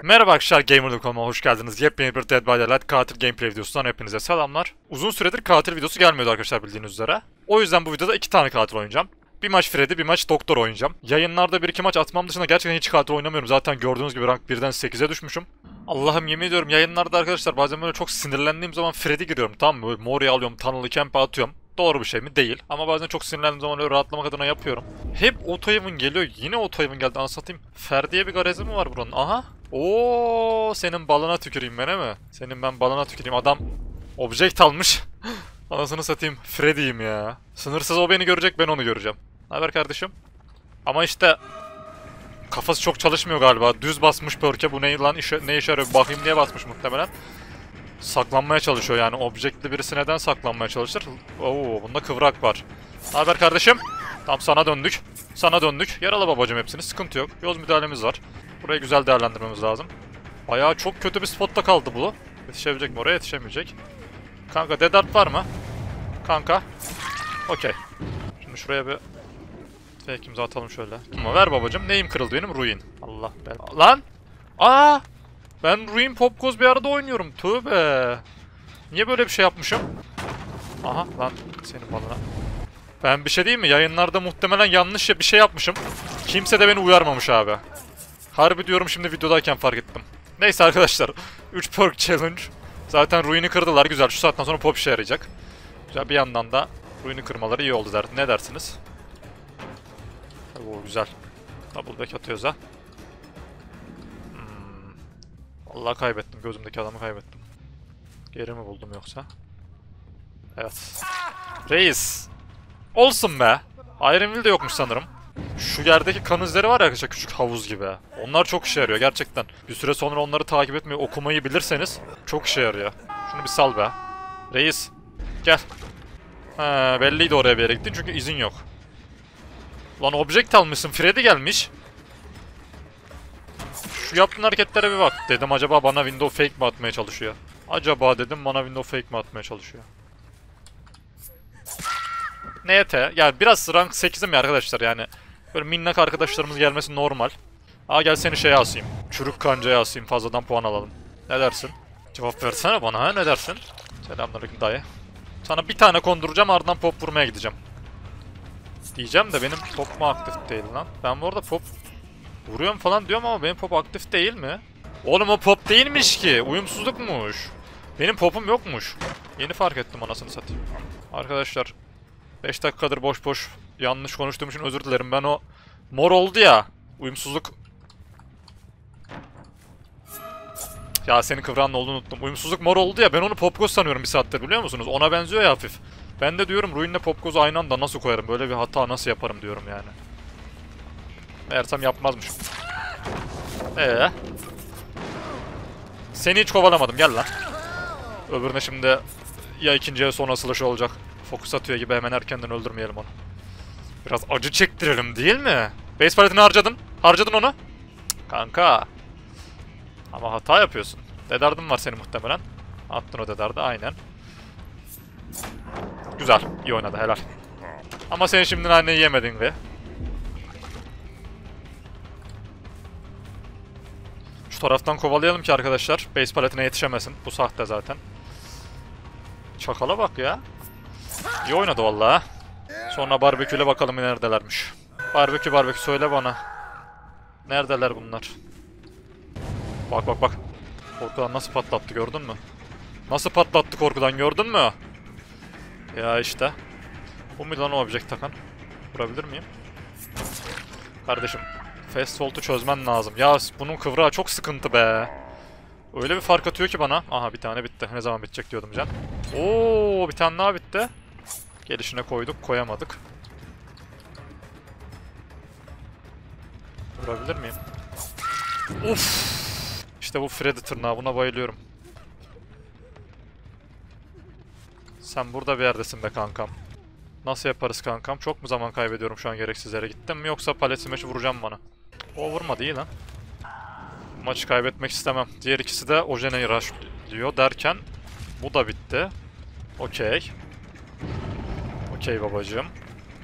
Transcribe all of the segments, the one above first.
Merhaba arkadaşlar, Gamer.com'a hoş geldiniz. Yepyeni bir Dead by Daylight katil gameplay videosundan hepinize selamlar. Uzun süredir katil videosu gelmiyordu arkadaşlar, bildiğiniz üzere. O yüzden bu videoda 2 tane katil oynayacağım. Bir maç Freddy, bir maç Doktor oynayacağım. Yayınlarda 1-2 maç atmam dışında gerçekten hiç katil oynamıyorum. Zaten gördüğünüz gibi rank 1'den 8'e düşmüşüm. Allah'ım, yemin ediyorum yayınlarda arkadaşlar bazen böyle çok sinirlendiğim zaman Freddy giriyorum, tamam mı? Böyle Mori'yi alıyorum, Tunnel'ı Camp'e atıyorum. Doğru bir şey mi? Değil. Ama bazen çok sinirlendiğim zaman öyle rahatlamak adına yapıyorum. Hep Otoyev'in geliyor. Yine Otoyev'in geldi, anasatayım. Ferdi'ye bir garezi mi var buranın? Aha. Oo, senin balına tüküreyim ben, he mi? Senin ben balına tüküreyim. Adam object almış. Anasını satayım. Freddy'yim ya. Sınırsız o beni görecek, ben onu göreceğim. Haber kardeşim? Ama işte kafası çok çalışmıyor galiba. Düz basmış perk'e, bu ne lan, ne işe yarıyor bakayım diye basmış muhtemelen. Saklanmaya çalışıyor yani. Object'li birisi neden saklanmaya çalışır? Oo, bunda kıvrak var. Haber kardeşim? Tam sana döndük. Sana döndük. Yarala babacım hepsini. Sıkıntı yok. Yoz müdahalemiz var. Burayı güzel değerlendirmemiz lazım. Bayağı çok kötü bir spotta kaldı bu. Yetişebilecek mi oraya? Yetişemeyecek. Kanka Dedart var mı? Kanka. Okey. Şimdi şuraya bir fake'imizi atalım şöyle. Ama ver babacım. Neyim kırıldı benim? Ruin. Allah be. Lan! Aa! Ben Ruin Popcoz bir arada oynuyorum. Tövbe. Niye böyle bir şey yapmışım? Aha lan, senin balına. Ben bir şey diyeyim mi? Yayınlarda muhtemelen yanlış bir şey yapmışım. Kimse de beni uyarmamış abi. Harbi diyorum, şimdi videodayken fark ettim. Neyse arkadaşlar. 3 perk challenge. Zaten Ruin'i kırdılar. Güzel. Şu saatten sonra pop işe yarayacak. Güzel, bir yandan da Ruin'i kırmaları iyi oldu der. Ne dersiniz? Oo, güzel. Double back atıyoruz ha. Vallahi kaybettim. Gözümdeki adamı kaybettim. Geri mi buldum yoksa? Evet. Reis. Olsun be. Ironville de yokmuş sanırım. Şu yerdeki kan izleri var ya arkadaşlar, küçük havuz gibi. Onlar çok işe yarıyor gerçekten. Bir süre sonra onları takip etmeyi, okumayı bilirseniz çok işe yarıyor. Şunu bir sal be. Reis. Gel. Ha, belliydi oraya bir yere gittin çünkü izin yok. Lan object almışsın. Freddy gelmiş. Şu yaptığın hareketlere bir bak. Dedim acaba bana window fake mi atmaya çalışıyor? Acaba dedim bana window fake mi atmaya çalışıyor? NT. Yani biraz rank 8'im ya arkadaşlar yani. Böyle minnak arkadaşlarımız gelmesi normal. Aa, gel seni şeye asayım. Çürük kancaya asayım, fazladan puan alalım. Ne dersin? Cevap versene bana, ha, ne dersin? Selamünaleyküm dayı. Sana bir tane konduracağım, ardından pop vurmaya gideceğim. Diyeceğim de benim pop mu aktif değil lan? Ben bu arada pop vuruyorum falan diyorum ama benim pop aktif değil mi? Oğlum o pop değilmiş ki. Uyumsuzlukmuş. Benim popum yokmuş. Yeni fark ettim, anasını satayım. Arkadaşlar 5 dakikadır boş boş yanlış konuştuğum için özür dilerim. Ben o mor oldu ya. Uyumsuzluk. Ya senin kıvrağının olduğunu unuttum. Uyumsuzluk mor oldu ya. Ben onu Popgoz sanıyorum bir saattir, biliyor musunuz? Ona benziyor ya hafif. Ben de diyorum Ruin'le Popgoz'u aynı anda nasıl koyarım? Böyle bir hata nasıl yaparım diyorum yani. Meğersem yapmazmışım. Seni hiç kovalamadım, gel lan. Öbürüne şimdi ya ikinciye sonra slash olacak. Fokus atıyor gibi, hemen erkenden öldürmeyelim onu. Biraz acı çektirelim değil mi? Base paletini harcadın. Harcadın onu. Cık, kanka. Ama hata yapıyorsun. Dedardın var senin muhtemelen. Attın o dedardı aynen. Güzel. İyi oynadı, helal. Ama sen şimdi naneyi yemedin be. Şu taraftan kovalayalım ki arkadaşlar base paletine yetişemesin. Bu sahte zaten. Çakala bak ya. İyi oynadı vallahi. Sonra barbeküyle bakalım neredelermiş. Barbekü söyle bana. Neredeler bunlar? Bak bak bak. Korkudan nasıl patlattı, gördün mü? Nasıl patlattı korkudan, gördün mü? Ya işte. Bu mu lan o object takan? Vurabilir miyim? Kardeşim. Fast Fault'u çözmen lazım. Ya bunun kıvrağı çok sıkıntı be. Öyle bir fark atıyor ki bana. Aha, bir tane bitti. Ne zaman bitecek diyordum can. Oo, bir tane daha bitti. Gelişine koyduk, koyamadık. Vurabilir miyim? Uf! İşte bu Freddy tırnağı, buna bayılıyorum. Sen burada bir yerdesin be kankam. Nasıl yaparız kankam? Çok mu zaman kaybediyorum şu an gereksiz yere? Gittim mi yoksa palet smash vuracağım bana? O vurmadı, iyi lan. Maçı kaybetmek istemem. Diğer ikisi de Ojene'yi rushlıyor derken bu da bitti. Okey. Okey babacığım.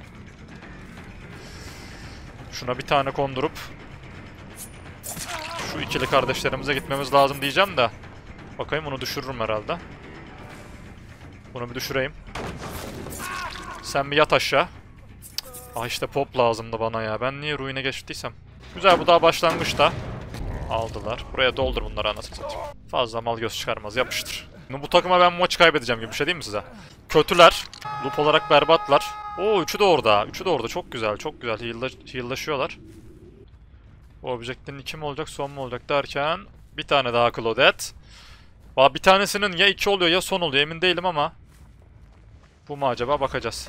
Şuna bir tane kondurup Şu ikili kardeşlerimize gitmemiz lazım diyeceğim de. Bakayım, bunu düşürürüm herhalde. Bunu bir düşüreyim. Sen bir yat aşağı. Ah işte pop lazımdı bana ya. Ben niye ruine geçtiysem. Güzel, bu daha başlangıçta. Aldılar. Buraya doldur bunları anasını satayım. Fazla mal göz çıkarmaz, yapıştır. Bu takıma ben bu maçı kaybedeceğim gibi bir şey değil mi size? Kötüler. Loop olarak berbatlar. Oo, üçü de orada. Üçü de orada. Çok güzel, çok güzel. Heal'laşıyorlar. Bu objektin 2 mi olacak, son mu olacak derken bir tane daha Claudette. Bir tanesinin ya 2 oluyor ya son oluyor, emin değilim ama bu mu acaba, bakacağız.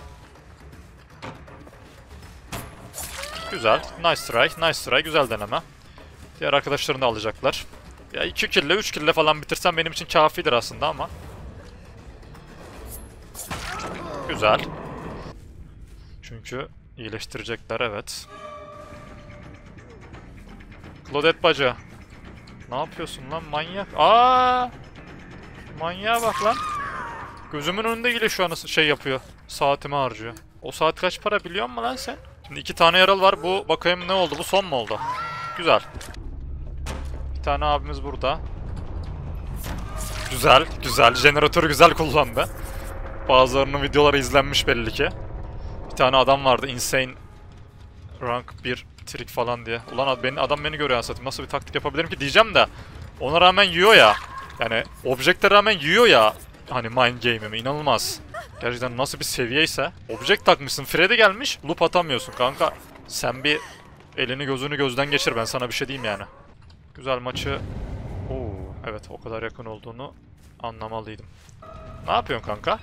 Güzel. Nice try. Nice try. Güzel deneme. Diğer arkadaşlarını da alacaklar. Ya 2 kill'le 3 kill'le falan bitirsem benim için kafidir aslında ama. Güzel. Çünkü iyileştirecekler, evet. Claudette bacı. Ne yapıyorsun lan manyak? Aa! Manyağa bak lan. Gözümün önünde ile şu an şey yapıyor. Saatimi harcıyor. O saat kaç para biliyor musun lan sen? Şimdi 2 tane yaralı var. Bu bakayım ne oldu? Bu son mu oldu? Güzel. Bir tane abimiz burada. Güzel, güzel. Jeneratörü güzel kullandı. Bazılarının videoları izlenmiş belli ki. Bir tane adam vardı. Insane rank 1 trik falan diye. Ulan adam beni görüyor anasatayım. Nasıl bir taktik yapabilirim ki diyeceğim de. Ona rağmen yiyor ya. Yani objekte rağmen yiyor ya. Hani mind game'imi. İnanılmaz. Gerçekten nasıl bir seviyeyse. Object takmışsın. Freddy gelmiş. Loop atamıyorsun kanka. Sen bir elini gözünü gözden geçir. Ben sana bir şey diyeyim yani. Güzel maçı. Oo, evet, o kadar yakın olduğunu anlamalıydım. Ne yapıyorsun kanka?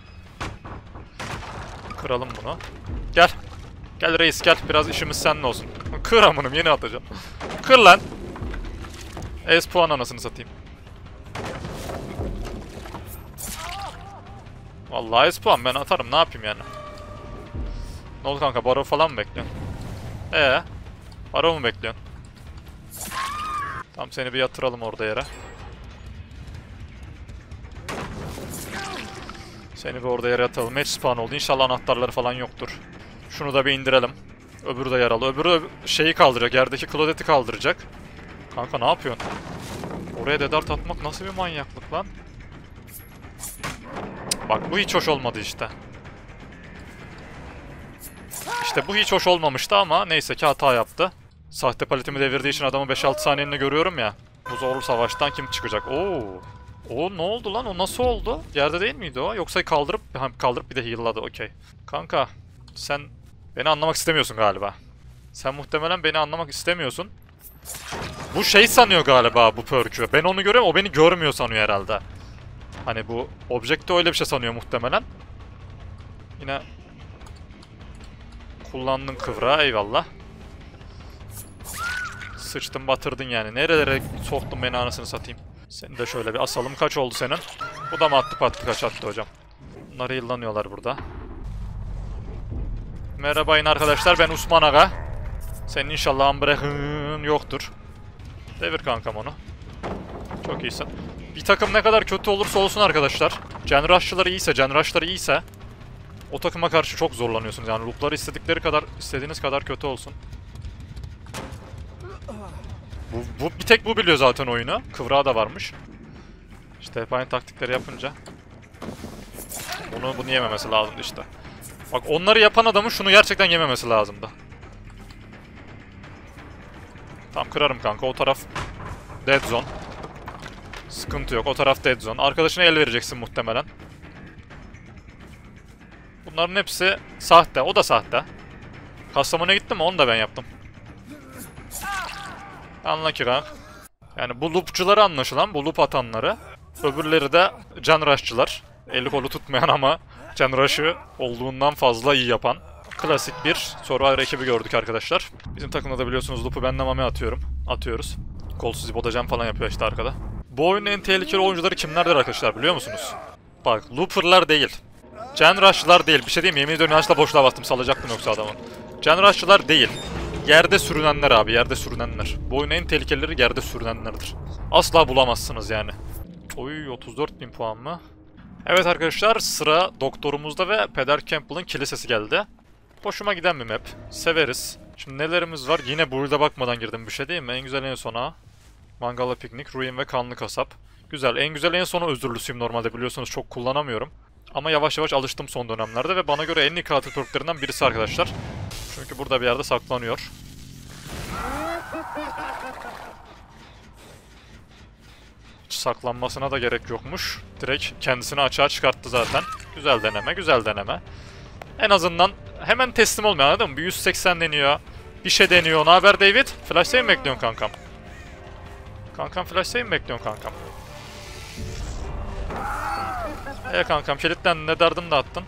Kıralım bunu. Gel. Gel reis gel. Biraz işimiz seninle olsun. Kır amınım, yeni atacağım. Kır lan. Es puan anasını satayım. Vallahi es puan ben atarım, ne yapayım yani. Ne oldu kanka, baro falan mı bekliyorsun? Baro mu bekliyorsun? Tamam, seni bir yatıralım orada yere. Seni bir orada yere yatalım. Match spawn oldu. İnşallah anahtarları falan yoktur. Şunu da bir indirelim. Öbürü de yaralı. Öbürü şeyi kaldıracak. Yerdeki Claudette'i kaldıracak. Kanka ne yapıyorsun? Oraya dedart atmak nasıl bir manyaklık lan? Bak bu hiç hoş olmadı işte. İşte bu hiç hoş olmamıştı ama neyse ki hata yaptı. Sahte paletimi devirdiği için adamı 5-6 saniyeliğine görüyorum ya. Bu zorlu savaştan kim çıkacak? Oo. O ne oldu lan? O nasıl oldu? Yerde değil miydi o? Yoksa kaldırıp bir de heal'ladı. Okey. Kanka sen beni anlamak istemiyorsun galiba. Sen muhtemelen beni anlamak istemiyorsun. Bu şey sanıyor galiba bu perk'ü. Ben onu görüyorum, o beni görmüyor sanıyor herhalde. Hani bu objekte öyle bir şey sanıyor muhtemelen. Yine kullandın kıvrağı, eyvallah. Sıçtın batırdın yani. Nerelere soktun beni anasını satayım. Seni de şöyle bir asalım. Kaç oldu senin? Bu da mı attı kaç attı hocam. Bunlar yıllanıyorlar burada. Merhabayın arkadaşlar, ben Osman Aga. Senin inşallah ambrehın yoktur. Devir kankam onu. Çok iyisin. Bir takım ne kadar kötü olursa olsun arkadaşlar. Gen rush'çıları iyiyse, gen rush'ları iyiyse o takıma karşı çok zorlanıyorsunuz. Yani loop'ları istediğiniz kadar kötü olsun. Bir tek bu biliyor zaten oyunu. Kıvrağı da varmış. İşte hep aynı taktikleri yapınca. Bunu yememesi lazımdı işte. Bak onları yapan adamın şunu gerçekten yememesi lazımdı. Tamam, kırarım kanka, o taraf dead zone. Sıkıntı yok, o taraf dead zone. Arkadaşına el vereceksin muhtemelen. Bunların hepsi sahte, o da sahte. Kastamonu'ya gitti mi? Onu da ben yaptım. Anla ki kanka. Yani bu loopçuları anlaşılan, bu loop atanları. Öbürleri de can rush'çılar. Eli kolu tutmayan ama can rush'ı olduğundan fazla iyi yapan. Klasik bir Survivor ekibi gördük arkadaşlar. Bizim takımda da biliyorsunuz loop'u ben de mame atıyoruz. Kolsuz ipotacan falan yapıyor işte arkada. Bu oyunun en tehlikeli oyuncuları kimlerdir arkadaşlar biliyor musunuz? Bak looper'lar değil. Gen rush'çılar değil. Bir şey diyeyim mi? Yemin ediyorum yanlışla boşluğa bastım. Salacaktım yoksa adamın. Gen rush'çılar değil. Yerde sürünenler abi, yerde sürünenler. Bu oyunun en tehlikelileri yerde sürünenlerdir. Asla bulamazsınız yani. Oy, 34.000 puan mı? Evet arkadaşlar, sıra doktorumuzda ve Peder Campbell'ın kilisesi geldi. Hoşuma giden bir map. Severiz. Şimdi nelerimiz var? Yine build'e bakmadan girdim, bir şey değil mi? En güzel en sona. Mangala piknik, ruin ve kanlı kasap. Güzel. En güzel en sonu özürlüsüyüm normalde, biliyorsunuz çok kullanamıyorum. Ama yavaş yavaş alıştım son dönemlerde ve bana göre en iyi katil perklerinden birisi arkadaşlar. Çünkü burada bir yerde saklanıyor. Hiç saklanmasına da gerek yokmuş. Direkt kendisini açığa çıkarttı zaten. Güzel deneme, güzel deneme. En azından hemen teslim olmuyor, anladın mı? Bir 180 deniyor. Bir şey deniyor. Ne haber David? Flash save mi bekliyorsun kankam? Kankam flash save mi bekliyorsun kankam? Kankam kilitten ne derdin de attın?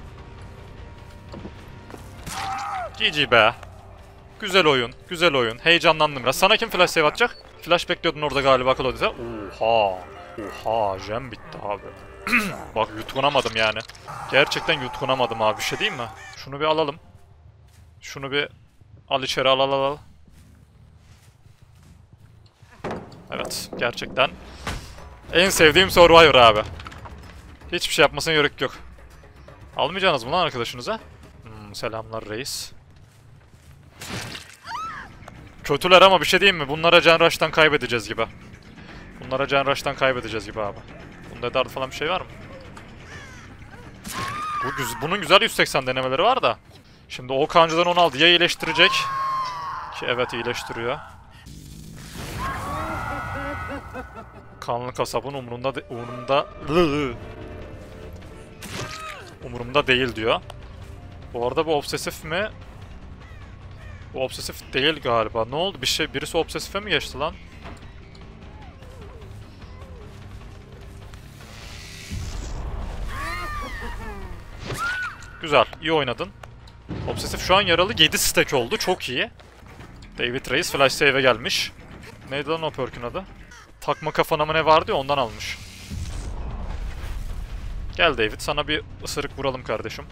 GG be. Güzel oyun, güzel oyun. Heyecanlandım biraz. Sana kim flash save atacak? Flash bekliyordun orada galiba Claudio'da. Oha. Oha, jam bitti abi. Bak yutkunamadım yani. Gerçekten yutkunamadım abi, bir şey diyeyim mi? Şunu bir alalım. Şunu bir al içeri, al. Evet, gerçekten en sevdiğim Survivor abi. Hiçbir şey yapmasına gerek yok. Almayacaksınız mı lan arkadaşınıza? Selamlar reis. Kötüler ama bir şey diyeyim mi? Bunlara Can Rush'tan kaybedeceğiz gibi. Bunlara Can Rush'tan kaybedeceğiz gibi abi. Bunda dart falan bir şey var mı? Bunun güzel 180 denemeleri var da. Şimdi o kancıdan onu aldı. Ya iyileştirecek? Ki evet, iyileştiriyor. Kanlı kasabın umurumda değil diyor. Bu arada bu obsesif mi? Bu obsesif değil galiba. Ne oldu? Birisi obsesife mi geçti lan? Güzel, iyi oynadın. Obsesif şu an yaralı, 7 stack oldu. Çok iyi. David Reis flash save'e gelmiş. Neydi lan o perk'ün adı? Takma kafana mı ne vardı ya, ondan almış. Gel David, sana bir ısırık vuralım kardeşim.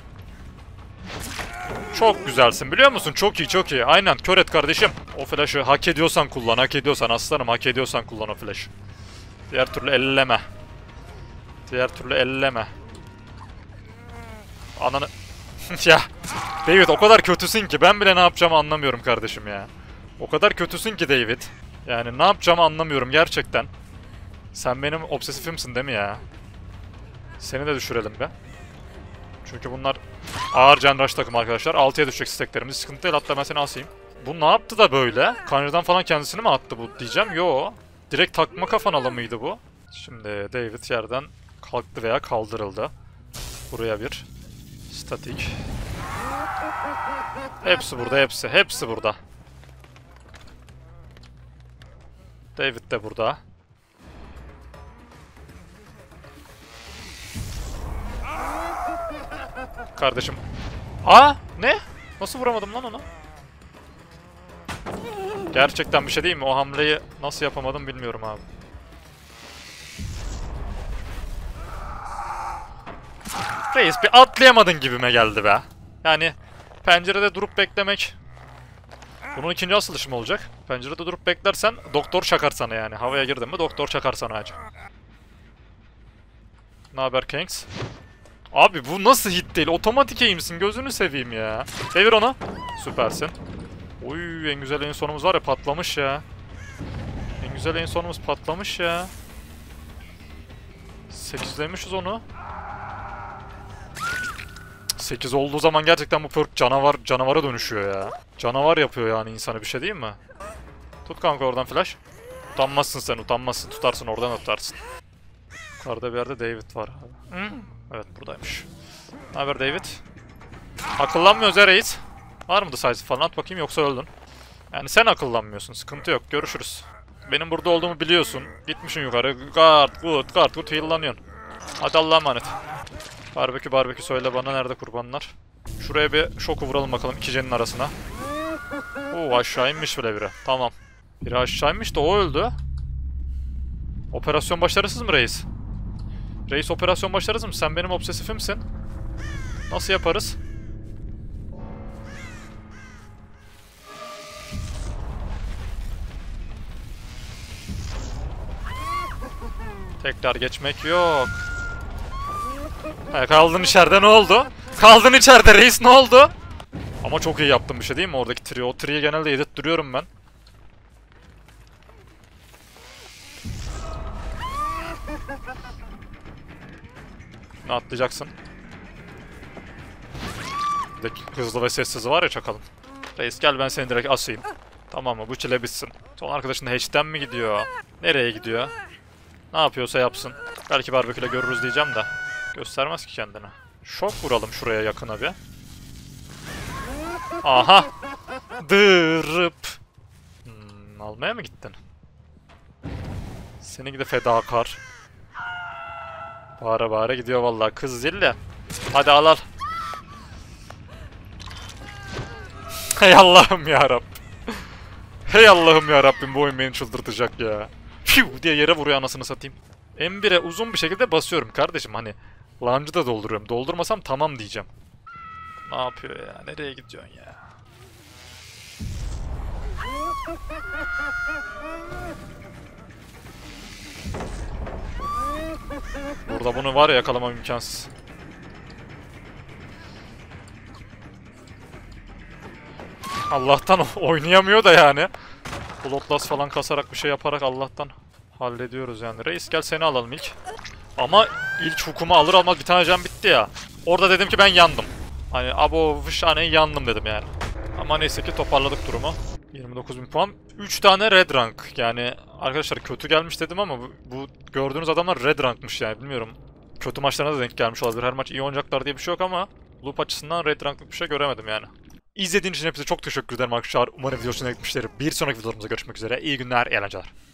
Çok güzelsin, biliyor musun? Çok iyi, çok iyi. Aynen, kör et kardeşim. O flash'ı hak ediyorsan kullan, hak ediyorsan aslanım, hak ediyorsan kullan o flash'ı. Diğer türlü elleme. Diğer türlü elleme. Ananı... Ya David, o kadar kötüsün ki ben bile ne yapacağımı anlamıyorum kardeşim ya. O kadar kötüsün ki David. Yani ne yapacağımı anlamıyorum gerçekten. Sen benim obsesifimsin değil mi ya? Seni de düşürelim be. Çünkü bunlar ağır Can Rush takım arkadaşlar. 6'ya düşecek stacklerimiz. Sıkıntı değil, hatta ben seni asayım. Bu ne yaptı da böyle? Kanırdan falan kendisini mi attı bu diyeceğim. Yo. Direkt takma kafanalı mıydı bu? Şimdi David yerden kalktı veya kaldırıldı. Buraya bir statik. Hepsi burada, hepsi. Hepsi burada. David de burada. Kardeşim. Aa, ne? Nasıl vuramadım lan onu? Gerçekten bir şey değil mi? O hamleyi nasıl yapamadım bilmiyorum abi. Reis, bir atlayamadın gibime geldi be. Yani pencerede durup beklemek. Bunun ikinci asılışı mı olacak? Pencerede durup beklersen doktor çakar sana yani. Havaya girdin mi doktor çakar sana acı. Ne haber Kings? Abi bu nasıl hit değil? Otomatik aim'sin, gözünü seveyim ya. Devir onu. Süpersin. Oy, en güzel en sonumuz var ya, patlamış ya. En güzel en sonumuz patlamış ya. 8'lemişiz onu. 8 olduğu zaman gerçekten bu perk canavara dönüşüyor ya. Canavar yapıyor yani insana, bir şey değil mi? Tut kanka oradan flash. Utanmazsın sen, utanmazsın. Tutarsın oradan, tutarsın. Yukarıda bir yerde David var abi. Evet, buradaymış. Ne haber David? Akıllanmıyoruz ya reis. Var mı da size falan, at bakayım, yoksa öldün. Yani sen akıllanmıyorsun, sıkıntı yok, görüşürüz. Benim burada olduğumu biliyorsun. Gitmişsin yukarı. Guard good heal'lanıyorsun. Hadi Allah'a emanet. Barbekü söyle bana, nerede kurbanlar? Şuraya bir şoku vuralım bakalım ikicenin arasına. Oo, aşağı inmiş bile biri. Tamam. Biri aşağı inmiş de o öldü. Operasyon başarısız mı reis? Reis, operasyon başarısız mı? Sen benim obsesifimsin. Nasıl yaparız? Tekrar geçmek yok. Kaldın içeride, ne oldu? Kaldın içeride reis, ne oldu? Ama çok iyi yaptım, bir şey değil mi oradaki trio? O trio'yu genelde yedirttiriyorum ben. Şimdi atlayacaksın. Bir de hızlı ve sessiz var ya çakalım. Reis gel ben seni direkt asayım. Tamam mı? Bu çile bitsin. Son arkadaşın hatch'ten mi gidiyor? Nereye gidiyor? Ne yapıyorsa yapsın. Belki barbeküle görürüz diyeceğim de. Göstermez ki kendini. Şok vuralım şuraya yakına bir. Aha! Dırıp! Almaya mı gittin? Seni gide fedakar. Bağıra bağıra gidiyor vallahi kız zille. Hadi al. Hey Allah'ım yarabbim. Hey Allah'ım yarabbim bu oyun beni çıldırtacak ya. Fiu diye yere vuruyor anasını satayım. M1'e uzun bir şekilde basıyorum kardeşim hani. Launch'ı da dolduruyorum. Doldurmasam tamam diyeceğim. Ne yapıyor ya? Nereye gidiyorsun ya? Burada bunu var ya yakalamam imkansız. Allah'tan oynayamıyor da yani. Bloodlust falan kasarak bir şey yaparak Allah'tan hallediyoruz yani. Reis gel seni alalım ilk. Ama ilk hukumu alır almaz bir tane can bitti ya. Orada dedim ki ben yandım. Hani abo fışhaneyi yandım dedim yani. Ama neyse ki toparladık durumu. 29.000 puan. 3 tane red rank. Yani arkadaşlar kötü gelmiş dedim ama bu gördüğünüz adamlar red rankmış yani bilmiyorum. Kötü maçlarına da denk gelmiş olabilir. Her maç iyi oynayacaklar diye bir şey yok ama loop açısından red ranklık bir şey göremedim yani. İzlediğiniz için hepinize çok teşekkür ederim arkadaşlar. Umarım video hoşuna gitmiştir. Bir sonraki videolarımızda görüşmek üzere. İyi günler, iyi eğlenceler.